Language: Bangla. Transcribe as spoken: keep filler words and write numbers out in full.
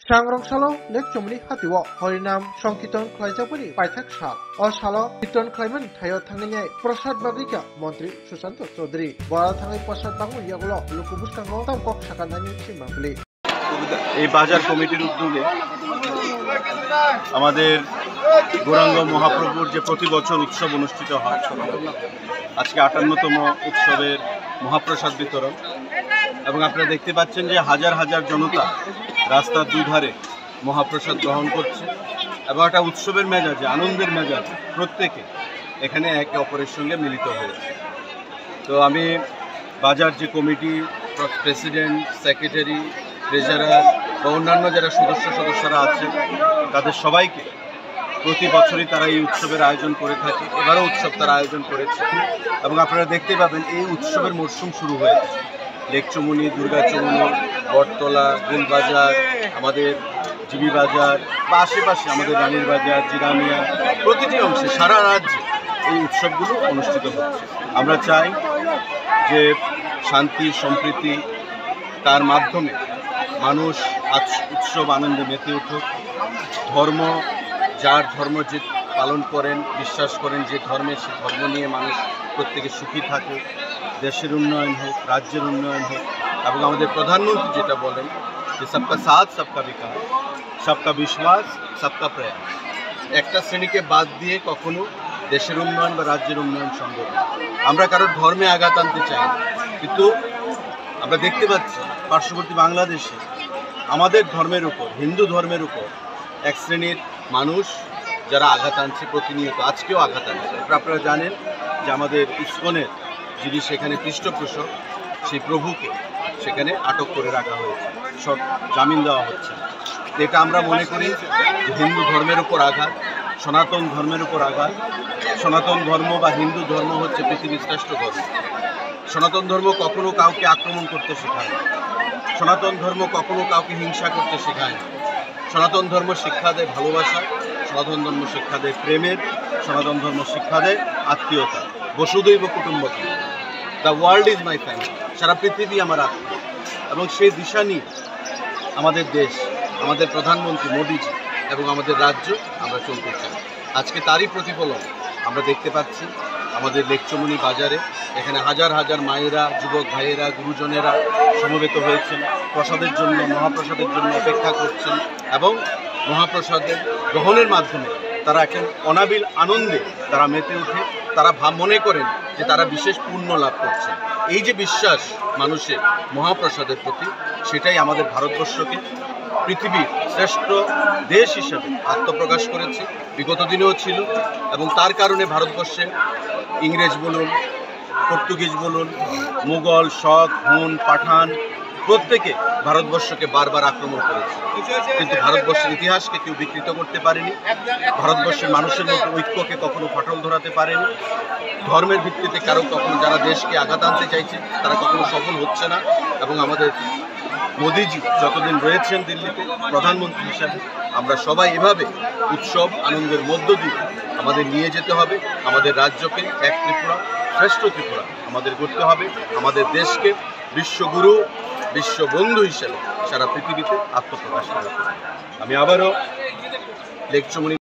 सांग्रांसालो लेक चुमनि हातिव हरिनाम संकीर्तन खालायजाबोनि पाइथाक साल अ सालो कीर्तन खालायमोन थायो थांनाय प्रसाद बागिका मंत्री सुशांत चौधरी बरा थांनाय प्रसाद बागु यागुलो लुकुबुस्तांगो तामकक साकानानि सिमागुलि এই বাজার কমিটির উদ্যোগে আমাদের গৌরাঙ্গ মহাপ্রভুর যে প্রতি বছর উৎসব অনুষ্ঠিত হয় আজকে আটান্নতম উৎসবের মহাপ্রসাদ বিতরণ এবং আপনারা দেখতে পাচ্ছেন যে হাজার হাজার জনতা রাস্তার দুধারে মহাপ্রসাদ গ্রহণ করছে এবং একটা উৎসবের মেজাজে আনন্দের মেজাজে প্রত্যেকে এখানে একে অপরের সঙ্গে মিলিত হয়েছে। তো আমি বাজার যে কমিটি প্রেসিডেন্ট সেক্রেটারি ট্রেজারার বা অন্যান্য যারা সদস্য সদস্যরা আছেন তাদের সবাইকে প্রতি বছরই তারা এই উৎসবের আয়োজন করে থাকে। এবারও উৎসব তারা আয়োজন করেছে এবং আপনারা দেখতে পাবেন এই উৎসবের মরশুম শুরু হয়েছে। লেকচুমনি, দুর্গাচুমনি, বটতলা, দিলবাজার, আমাদের জিবি বাজার বা আশেপাশে আমাদের রানীর বাজার, জিরামিয়া, প্রতিটি অংশে সারা রাজ্যে এই উৎসবগুলো অনুষ্ঠিত হচ্ছে। আমরা চাই যে শান্তি সম্প্রীতি তার মাধ্যমে মানুষ আজ উৎসব আনন্দে মেতে উঠুক। ধর্ম যার ধর্ম যে পালন করেন বিশ্বাস করেন যে ধর্মে সে ধর্ম নিয়ে মানুষ প্রত্যেকে সুখী থাকুক, দেশের উন্নয়ন হোক, রাজ্যের উন্নয়ন হোক এবং আমাদের প্রধানমন্ত্রী যেটা বলেন যে সবকা সাথ সবকা বিকাশ, সবকা বিশ্বাস সবকা প্রয়াস। একটা শ্রেণীকে বাদ দিয়ে কখনো দেশের উন্নয়ন বা রাজ্যের উন্নয়ন সম্ভব না। আমরা কারোর ধর্মে আঘাত আনতে চাই না, কিন্তু আমরা দেখতে পাচ্ছি পার্শ্ববর্তী বাংলাদেশে আমাদের ধর্মের উপর, হিন্দু ধর্মের উপর এক শ্রেণীর মানুষ যারা আঘাত আনছে প্রতিনিয়ত, আজকেও আঘাত আনছে। আপনারা জানেন যে আমাদের ইসকনের যিনি সেখানে পৃষ্ঠপোষক সেই প্রভুকে সেখানে আটক করে রাখা হয়েছে, সব জামিন দেওয়া হচ্ছে। এটা আমরা মনে করি যে হিন্দু ধর্মের উপর আঘাত, সনাতন ধর্মের উপর আঘাত। সনাতন ধর্ম বা হিন্দু ধর্ম হচ্ছে পৃথিবীর শ্রেষ্ঠ ধর্ম। সনাতন ধর্ম কখনো কাউকে আক্রমণ করতে শেখায় না, সনাতন ধর্ম কখনো কাউকে হিংসা করতে শেখায় না। সনাতন ধর্ম শিক্ষা দেয় ভালোবাসা, সনাতন ধর্ম শিক্ষা দেয় প্রেমের, সনাতন ধর্ম শিক্ষা দেয় আত্মীয়তা। বসুধৈব কুটুম্বকম, the world is my family, সারা পৃথিবী আমার আত্মীয়। এবং সেই দিশা নিয়ে আমাদের দেশ, আমাদের প্রধানমন্ত্রী মোদিজি এবং আমাদের রাজ্য আমরা চলতে চাই। আজকে তারই প্রতিফলন আমরা দেখতে পাচ্ছি আমাদের লেকচুমনি বাজারে। এখানে হাজার হাজার মায়েরা, যুবক ভাইয়েরা, গুরুজনেরা সমবেত হয়েছেন, প্রসাদের জন্য, মহাপ্রসাদের জন্য অপেক্ষা করছেন এবং মহাপ্রসাদের গ্রহণের মাধ্যমে তারা এখন অনাবিল আনন্দে তারা মেতে উঠে। তারা ভাব মনে করেন যে তারা বিশেষ পুণ্য লাভ করছে। এই যে বিশ্বাস মানুষের মহাপ্রসাদের প্রতি, সেটাই আমাদের ভারতবর্ষকে পৃথিবীর শ্রেষ্ঠ দেশ হিসেবে আত্মপ্রকাশ করেছে, বিগত দিনেও ছিল। এবং তার কারণে ভারতবর্ষে ইংরেজ বলুন, পর্তুগিজ বলুন, মুঘল, শক, হুন, পাঠান প্রত্যেকে ভারতবর্ষকে বারবার আক্রমণ করেছে, কিন্তু ভারতবর্ষের ইতিহাসকে কেউ বিকৃত করতে পারেনি। ভারতবর্ষের মানুষের মধ্যে ঐক্যকে কখনো ফাটল ধরাতে পারেনি। ধর্মের ভিত্তিতে কারো কখনো যারা দেশকে আঘাত আনতে চাইছে তারা কখনো সফল হচ্ছে না। এবং আমাদের মোদিজি যতদিন রয়েছেন দিল্লিতে প্রধানমন্ত্রী হিসাবে, আমরা সবাই এভাবে উৎসব আনন্দের মধ্য দিয়ে আমাদের নিয়ে যেতে হবে। আমাদের রাজ্যকে এক ত্রিপুরা, শ্রেষ্ঠ ত্রিপুরা আমাদের করতে হবে। আমাদের দেশকে বিশ্বগুরু, বিশ্ববন্ধু হিসেবে সারা পৃথিবীতে আত্মপ্রকাশ করা। আমি আবারও লেকচুমনি